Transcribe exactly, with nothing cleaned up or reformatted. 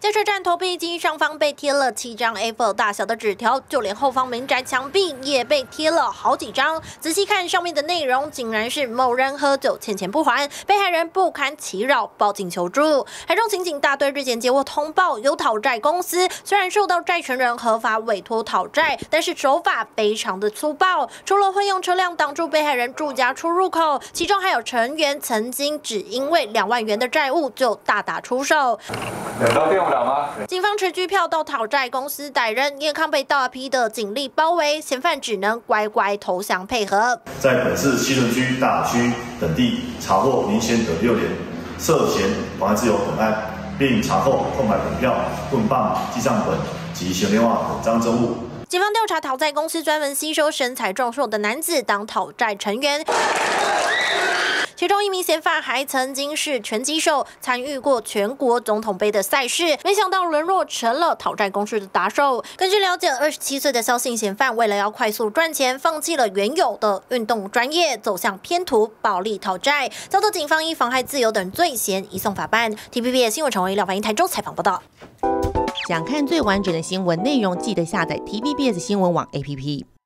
在车站投币机上方被贴了七张 A 四 大小的纸条，就连后方民宅墙壁也被贴了好几张。仔细看上面的内容，竟然是某人喝酒欠钱不还，被害人不堪其扰，报警求助。台中刑警大队日前接获通报，有讨债公司虽然受到债权人合法委托讨债，但是手法非常的粗暴，除了会用车辆挡住被害人住家出入口，其中还有成员曾经只因为两万元的债务就大打出手。 两刀骗不了吗？ 警方持拘票到讨债公司逮人，叶康被大批的警力包围，嫌犯只能乖乖投降配合。 在本市西屯区、大雅区等地查获明显的六连涉嫌妨碍自由等案，并查扣空白本票、棍棒、记账本及行电话等赃证物。 警方调查讨债公司专门吸收身材壮硕的男子当讨债成员。其中一名嫌犯还曾经是拳击手，参与过全国总统杯的赛事，没想到沦落成了讨债公司的打手。根据了解，二十七岁的萧姓嫌犯为了要快速赚钱，放弃了原有的运动专业，走向偏途暴力讨债，遭到警方以妨害自由等罪嫌移送法办。T V B S 新闻陈文廖凡英台中采访报道。 想看最完整的新闻内容，记得下载 T V B S 新闻网 A P P。